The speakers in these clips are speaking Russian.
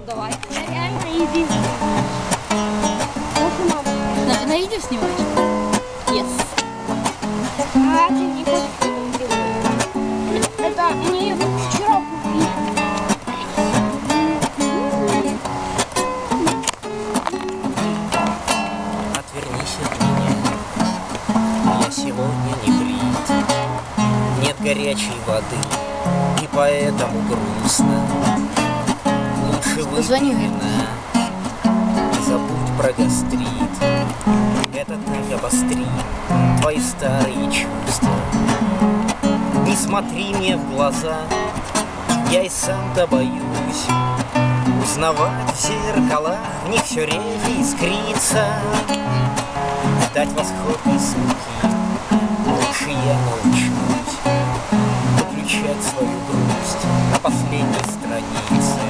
давай. Я реально иди. На видео снимаешь? Yes. А ты не хочешь делать? Это мне вчера купили. Отвернись от меня, я сегодня не брит, нет горячей воды, и поэтому грустно. Лучше Позвони, выпей вина и забудь про гастрит. Это так обострит твои старые чувства. Не смотри мне в глаза, я и сам-то боюсь узнавать в зеркалах, в них все реже искрится. Ждать восход и смех лучше я научусь выключать свою грусть на последней странице.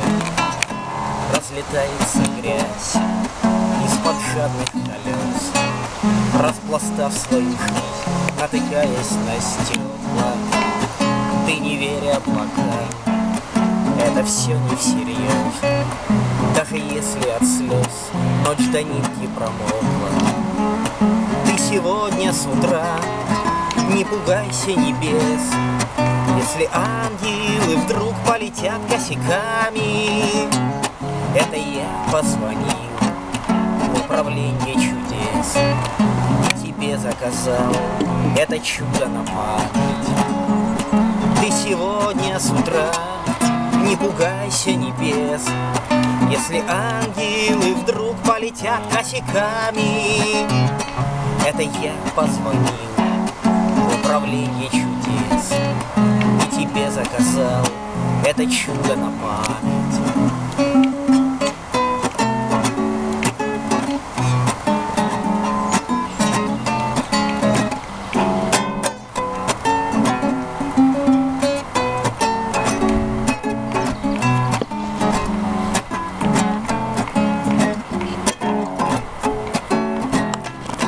Разлетается грязь из-под жадных колес, распластав свою жизнь, натыкаясь на стекла. Ты не верь облакам, это все не всерьез. Даже если от слез ночь до нитки промокла, ты сегодня с утра не пугайся небес. Если ангелы вдруг полетят косяками, это я позвонил в управление чудес и тебе заказал это чудо на память. Ты сегодня с утра не пугайся небес. Если ангелы вдруг полетят косяками, это я позвонил в управление чудес и тебе заказал это чудо на память.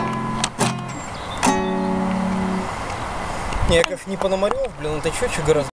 Я, конечно, не Пономарев, блин, это чё гораздо.